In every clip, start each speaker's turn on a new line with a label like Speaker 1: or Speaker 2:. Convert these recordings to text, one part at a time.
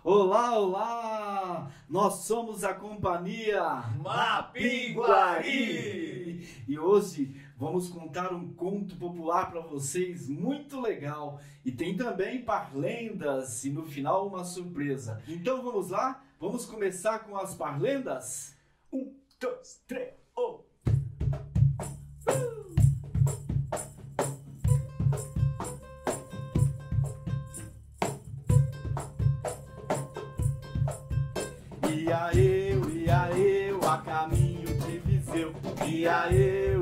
Speaker 1: Olá, olá! Nós somos a companhia
Speaker 2: Mapinguari!
Speaker 1: E hoje vamos contar um conto popular para vocês muito legal. E tem também parlendas e no final uma surpresa. Então vamos lá? Vamos começar com as parlendas?
Speaker 2: 1, 2, 3, 1.
Speaker 1: Ia eu, a caminho de Viseu. Ia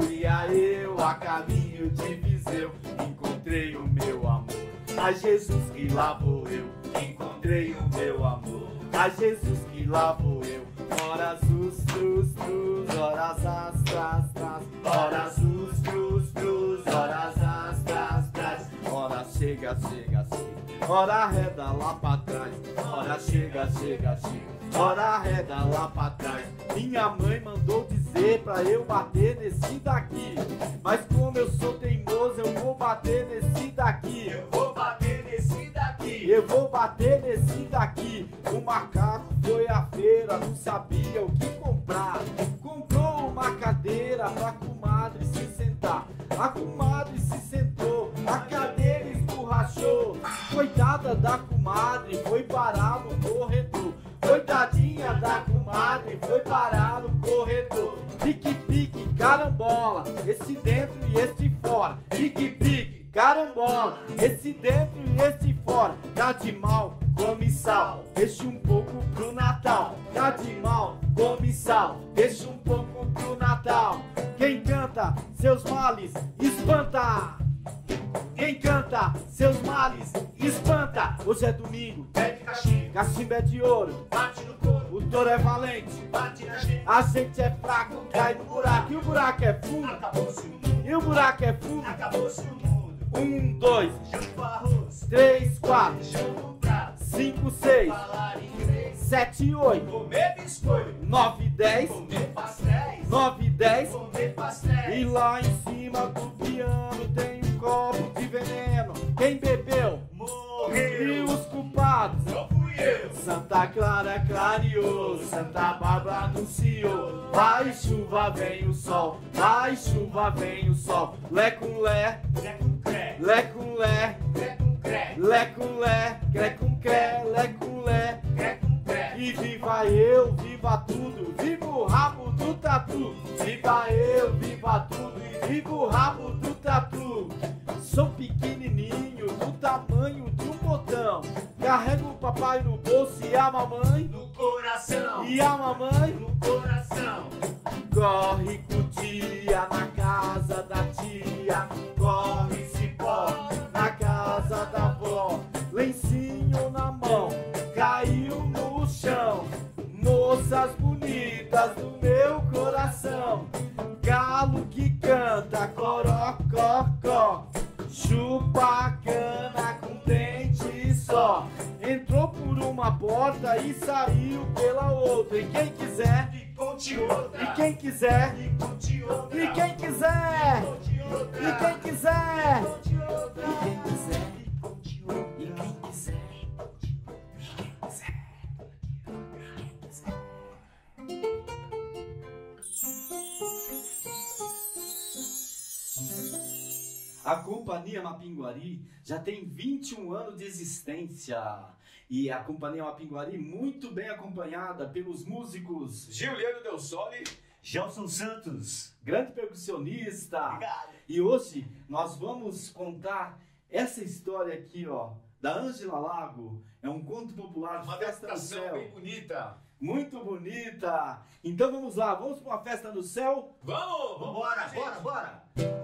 Speaker 1: eu, a caminho de Viseu. Encontrei o meu amor, a Jesus que lá vou eu. Encontrei o meu amor, a Jesus que lá vou eu. Ora zus, trus, trus, ora zaz, tras, tras. Ora zus, trus, trus, ora zaz, tras, tras. Ora chega, chega, chega. Ora arreda lá pra trás. Ora chega, chega, chega. Ora arreda lá pra trás. Minha mãe mandou dizer pra eu bater nesse daqui. Mas como eu sou teimoso, eu vou bater nesse daqui.
Speaker 2: Eu vou bater nesse daqui.
Speaker 1: Eu vou bater nesse daqui. O macaco foi à feira, não sabia o que comprar. Comprou uma cadeira pra comadre se sentar. A comadre se sentou, a cadeira esborrachou. Coitada da comadre, foi parar no corredor. Coitadinha da comadre, foi parar no corredor. Pique, pique, carambola, esse dentro e esse fora. Pique, pique, carambola, esse dentro e esse fora. Tá de mal, come sal, deixa um pouco pro Natal. Tá de mal, come sal, deixa um pouco pro Natal. Quem canta seus males, espanta. Quem canta seus males, espanta. Hoje é domingo,
Speaker 2: Pede cachimbo,
Speaker 1: cachimbo é de ouro.
Speaker 2: bate no couro,
Speaker 1: O touro é valente,
Speaker 2: bate na gente.
Speaker 1: a gente é fraco, cai no buraco. E o buraco é fundo,
Speaker 2: Acabou-se o mundo,
Speaker 1: e o buraco é fundo.
Speaker 2: acabou-se o mundo.
Speaker 1: 1, 2,
Speaker 2: Janto arroz,
Speaker 1: 3, 4,
Speaker 2: janto prato.
Speaker 1: 5, 6,
Speaker 2: Falar inglês,
Speaker 1: 7, 8,
Speaker 2: comer biscoito.
Speaker 1: 9, 10,
Speaker 2: Comer pastéis,
Speaker 1: 9, 10.
Speaker 2: comer pastéis.
Speaker 1: E lá em cima do piano tem um copo de veneno. Quem bebeu? E
Speaker 2: Morreu,
Speaker 1: os culpados?
Speaker 2: não fui eu.
Speaker 1: Santa Clara clareou, Santa Bárbara anunciou. Vai chuva, vem o sol, vai chuva, vem o sol. Lé com lé,
Speaker 2: Cré com cré,
Speaker 1: lé com lé,
Speaker 2: cré com cré,
Speaker 1: lé com lé, cré com cré, lé com lé.
Speaker 2: cré com cré.
Speaker 1: E viva eu, viva tudo, viva o rabo do tatu. Viva eu, viva tudo e viva o rabo do tatu. Sou pequenininho, do tamanho de um botão. Carrego o papai no bolso e a mamãe.
Speaker 2: No coração,
Speaker 1: E a mamãe
Speaker 2: no coração.
Speaker 1: corre com o dia na casa da tia. Corre cipó na casa da avó. Lencinho na mão, caiu no chão. Moças bonitas do meu coração. Galo que canta, corococó. Chupa a cana com dente só. Entrou por uma porta e saiu pela outra. E quem quiser,
Speaker 2: E conte outra,
Speaker 1: e quem quiser,
Speaker 2: e conte outra,
Speaker 1: e quem quiser,
Speaker 2: conte outra,
Speaker 1: e quem quiser,
Speaker 2: conte outra,
Speaker 1: e quem quiser,
Speaker 2: e conte outra,
Speaker 1: e quem quiser, A Companhia Mapinguari já tem 21 anos de existência. E a Companhia Mapinguari muito bem acompanhada pelos músicos,
Speaker 2: Juliano Del Sole,
Speaker 3: Gelson Santos.
Speaker 1: grande percussionista.
Speaker 2: obrigado.
Speaker 1: E hoje nós vamos contar essa história aqui, ó, da Ângela Lago. É um conto popular,
Speaker 2: Uma
Speaker 1: Festa no
Speaker 2: adaptação
Speaker 1: Céu.
Speaker 2: bem bonita.
Speaker 1: Muito bonita. Então vamos lá, vamos para uma festa no céu?
Speaker 2: Vamos,
Speaker 3: Bora,
Speaker 2: gente.
Speaker 3: bora, bora.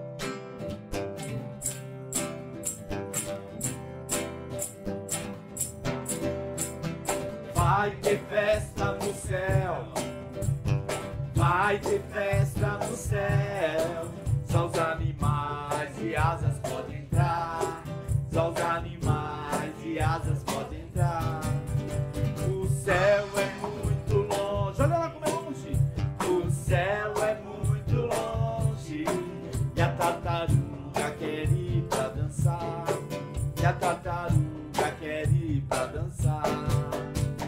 Speaker 1: Vai ter festa no céu. Vai ter festa no céu. Só os animais e asas podem entrar. Só os animais e asas podem entrar. O céu é muito longe. Olha lá como é longe. O céu é muito longe. E a tartaruga quer ir pra dançar. E a tartaruga quer ir pra dançar.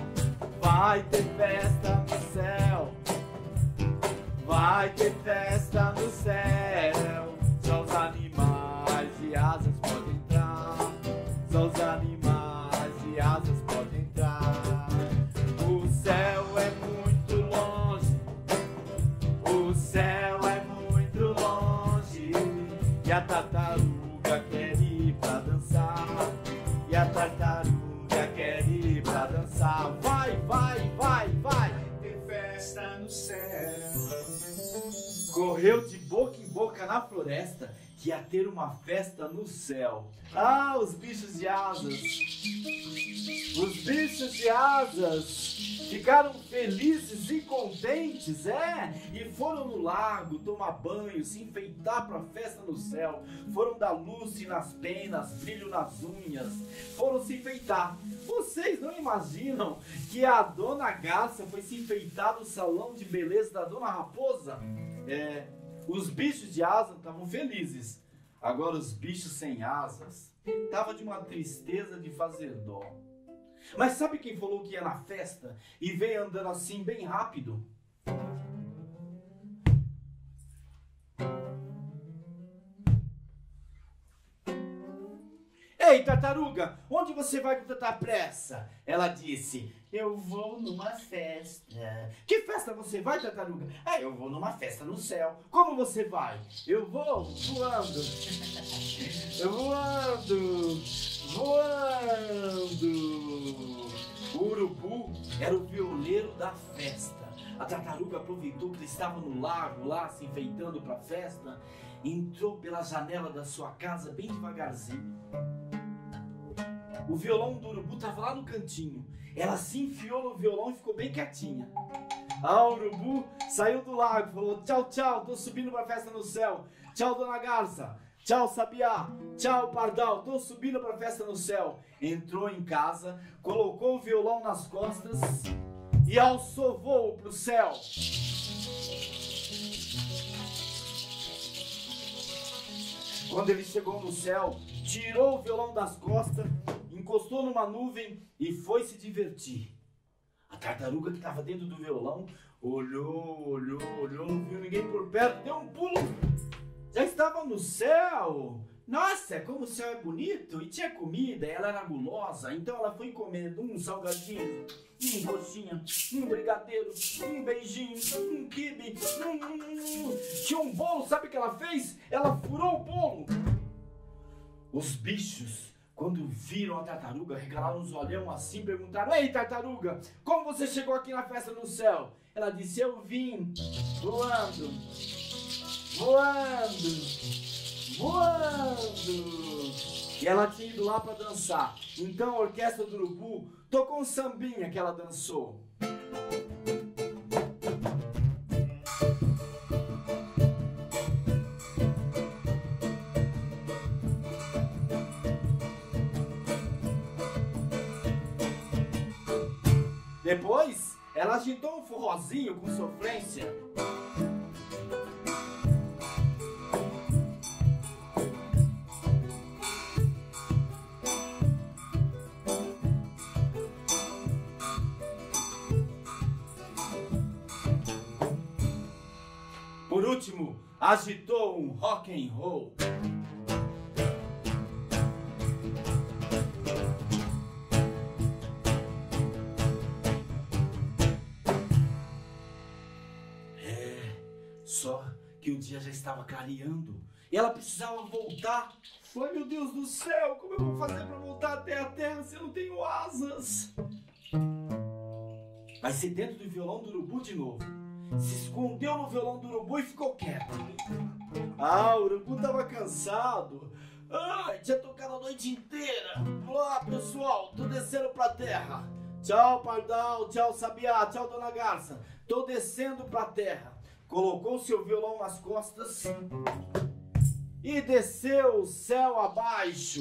Speaker 1: Vai ter festa no céu. Vai ter festa no céu. Só os animais de asas podem entrar. Só os animais de asas podem entrar. O céu é muito longe. O céu é muito longe. E a tartaruga quer ir pra dançar. E a tartaruga quer ir pra dançar. Vai, vai, vai, vai.
Speaker 3: Tem festa no céu.
Speaker 1: Correu de boca em boca na floresta que ia ter uma festa no céu. Ah, os bichos de asas! Os bichos de asas ficaram felizes e contentes, e foram no lago tomar banho, se enfeitar para a festa no céu. Foram dar luz nas penas, brilho nas unhas, foram se enfeitar. Vocês não imaginam que a Dona Garça foi se enfeitar no salão de beleza da Dona Raposa? Os bichos de asas estavam felizes. Agora os bichos sem asas estavam de uma tristeza de fazer dó. Mas sabe quem falou que ia na festa e veio andando assim bem rápido? Ei, tartaruga, onde você vai com tanta pressa? Ela disse, eu vou numa festa. Que festa você vai, tartaruga? Eu vou numa festa no céu. Como você vai? Eu vou voando. Voando. Voando. O urubu era o violeiro da festa. A tartaruga aproveitou que ele estava no lago lá, se enfeitando para a festa. Entrou pela janela da sua casa bem devagarzinho. O violão do urubu estava lá no cantinho. Ela se enfiou no violão e ficou bem quietinha. O urubu saiu do lago e falou, tchau, tchau, tô subindo pra festa no céu. Tchau, Dona Garça. Tchau, Sabiá. Tchau, Pardal, tô subindo pra festa no céu. Entrou em casa, colocou o violão nas costas e alçou voo pro céu. Quando ele chegou no céu, tirou o violão das costas, encostou numa nuvem e foi se divertir. A tartaruga que estava dentro do violão olhou, não viu ninguém por perto, deu um pulo, já estava no céu. Nossa, como o céu é bonito, e tinha comida, ela era gulosa, então ela foi comendo um salgadinho, coxinha, brigadeiro, beijinho, quibe, tinha um bolo, sabe o que ela fez? Ela furou o bolo. Os bichos, quando viram a tartaruga, regalaram os olhão assim, perguntaram, ei, tartaruga, como você chegou aqui na festa no céu? Ela disse, eu vim voando, e ela tinha ido lá para dançar. Então a orquestra do urubu tocou um sambinha que ela dançou. Depois ela agitou um forrozinho com sofrência. Por último, agitou um rock and roll. Só que o dia já estava clareando e ela precisava voltar. Ai, meu Deus do céu, como eu vou fazer para voltar até a terra se eu não tenho asas? Vai ser dentro do violão do urubu de novo. Se escondeu no violão do urubu e ficou quieto. O urubu estava cansado. Tinha tocado a noite inteira. Olá, pessoal, tô descendo pra terra. Tchau, Pardal, tchau, Sabiá, tchau, Dona Garça. Tô descendo pra terra. Colocou seu violão nas costas e desceu o céu abaixo.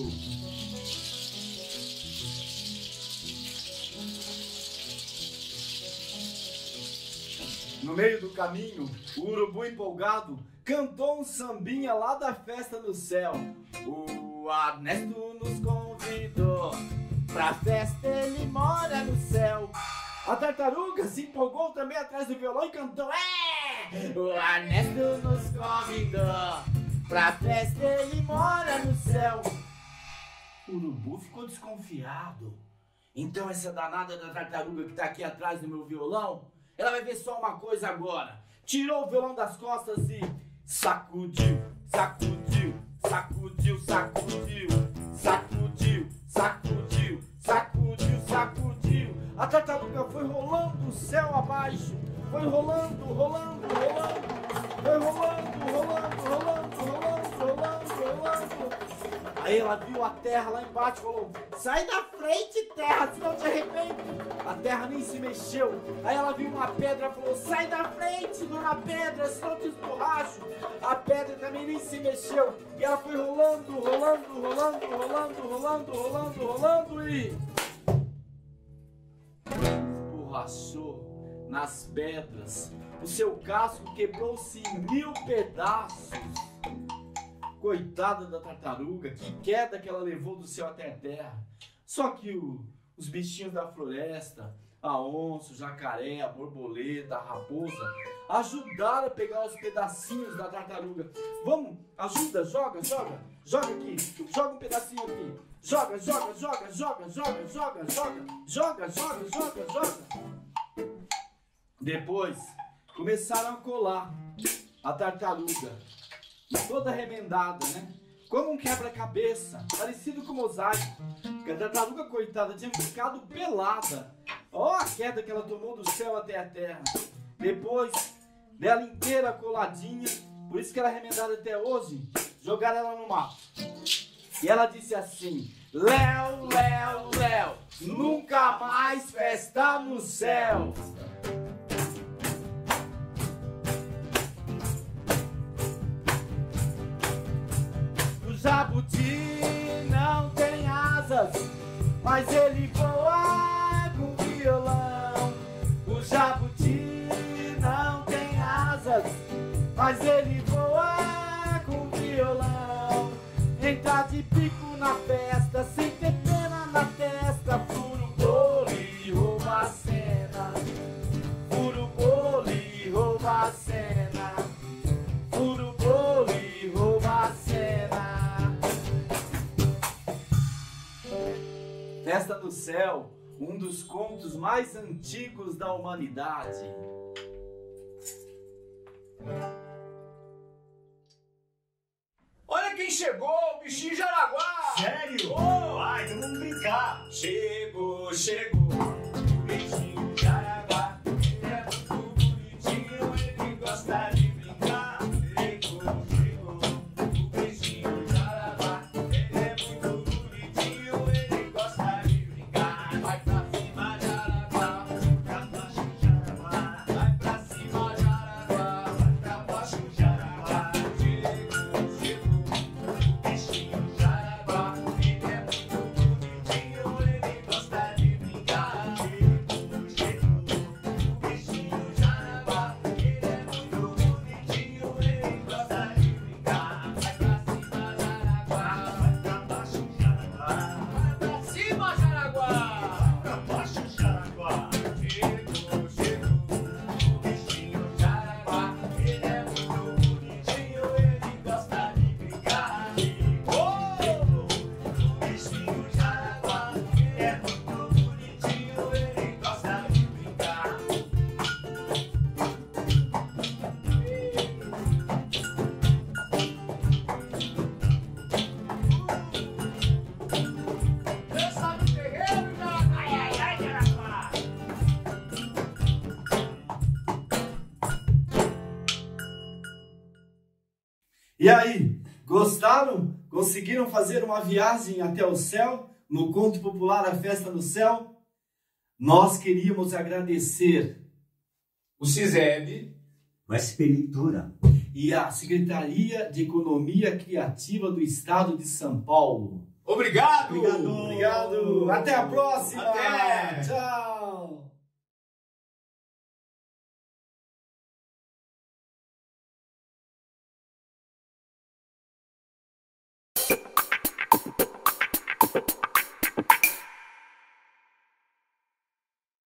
Speaker 1: No meio do caminho, o urubu empolgado cantou um sambinha lá da festa no céu. O Ernesto nos convidou pra festa, ele mora no céu. A tartaruga se empolgou também atrás do violão e cantou: o Ernesto nos convidou pra festa, ele mora no céu. O urubu ficou desconfiado. Então essa danada da tartaruga que tá aqui atrás do meu violão, ela vai ver só uma coisa agora. Tirou o violão das costas e sacudiu, sacudiu, sacudiu, sacudiu, sacudiu, sacudiu, sacudiu, sacudiu. A tartaruga foi rolando o céu abaixo, foi rolando, rolando, rolando, foi rolando, rolando, rolando, rolando, rolando, rolando. Aí ela viu a terra lá embaixo e falou: sai da frente, terra, senão te arrebento. A terra nem se mexeu. Aí ela viu uma pedra e falou: sai da frente, dona pedra, senão te esborracho. A pedra também nem se mexeu. E ela foi rolando, rolando, rolando, rolando, rolando, rolando, rolando e esborrachou nas pedras. O seu casco quebrou-se em 1000 pedaços. Coitada da tartaruga, que queda que ela levou do céu até a terra. Só que os bichinhos da floresta, a onça, o jacaré, a borboleta, a raposa, ajudaram a pegar os pedacinhos da tartaruga. Vamos, ajuda, joga, joga, joga aqui, joga um pedacinho aqui. Joga, joga, joga, joga, joga, joga, joga, joga, joga, joga, joga. Depois, começaram a colar a tartaruga. Toda remendada, né? Como um quebra-cabeça, parecido com mosaico. Porque a tartaruga, coitada, tinha ficado pelada. Ó a queda que ela tomou do céu até a terra. Depois dela inteira coladinha, por isso que ela é remendada até hoje, jogaram ela no mato. E ela disse assim: Léo, Léo, Léo, nunca mais festa no céu. Jabuti não tem asas, mas ele voa com violão. O jabuti não tem asas, mas ele voa com violão. Entra de pico na festa, sem ter pena na testa, fura o bolo e rouba a cena. Fura o bolo e rouba a cena. Fura o bolo e rouba a cena. Festa no Céu, um dos contos mais antigos da humanidade.
Speaker 2: Olha quem chegou, o bichinho Jaraguá!
Speaker 3: Sério?
Speaker 2: Oh!
Speaker 3: Vai, então vamos brincar.
Speaker 2: Chegou, chegou, o bichinho Jaraguá. Ele é muito bonitinho, ele gosta de brincar. Chegou, chegou, o bichinho Jaraguá. Ele é muito bonitinho, ele gosta de brincar. Vai pra cima, Jaraguá, pra baixo, Jaraguá. Vai pra cima, Jaraguá, vai pra baixo, Jaraguá. Chegou, chegou, o bichinho Jaraguá. Ele é muito bonitinho, ele gosta de brincar. Chegou, chegou, o bichinho Jaraguá. Ele é muito bonitinho, ele gosta de brincar. Vai pra cima, Jaraguá, vai pra baixo, Jaraguá. Vai pra cima, Jaraguá,
Speaker 3: Pra baixo, Jaraguá.
Speaker 2: chegou, chegou, o bichinho Jaraguá. Ele é muito bonitinho, ele gosta de brincar. Oh! O bichinho Jaraguá. Ele é muito bonitinho, ele gosta de brincar. Dança no terreiro, Jaraguá. Ai, ai, ai, Jaraguá.
Speaker 1: E aí, gostaram? Conseguiram fazer uma viagem até o céu? No conto popular A Festa no Céu? Nós queríamos agradecer
Speaker 2: O CISEB
Speaker 3: O SP Leitura.
Speaker 1: e a Secretaria de Economia Criativa do Estado de São Paulo.
Speaker 2: Obrigado!
Speaker 3: Obrigado!
Speaker 1: Obrigado! Até a próxima!
Speaker 2: Até!
Speaker 1: Tchau!